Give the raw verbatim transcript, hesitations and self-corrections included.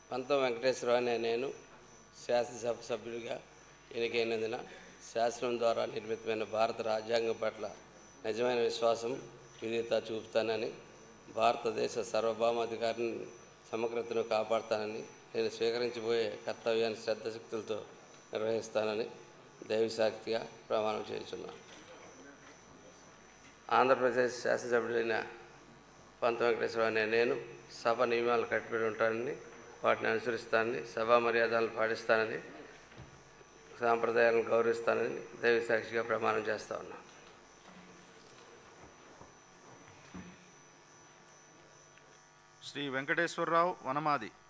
పంతం వెంకటేశ్వరరావు అనే నేను శాసనసభ సభ్యుడిగా ఎన్నికైనందున శాసనం ద్వారా నిర్మితమైన భారత రాజ్యాంగం పట్ల నిజమైన విశ్వాసం విధేయత చూపుతానని, భారతదేశ సార్వభౌమాధికారిని సమగ్రతను కాపాడుతానని, నేను స్వీకరించబోయే కర్తవ్యాన్ని శ్రద్ధశక్తులతో నిర్వహిస్తానని దైవసాక్షిగా ప్రమాణం చేస్తున్నాను. ఆంధ్రప్రదేశ్ శాసనసభ్యుడైన పంతం వెంకటేశ్వరరావు అనే నేను సభ నియమాలు కట్టుబడి ఉంటానని, వాటిని అనుసరిస్తానని, సభా మర్యాదలను పాటిస్తానని, సాంప్రదాయాలను గౌరవిస్తానని దైవసాక్షిగా ప్రమాణం చేస్తా ఉన్నాను. శ్రీ వెంకటేశ్వరరావు వనమాది.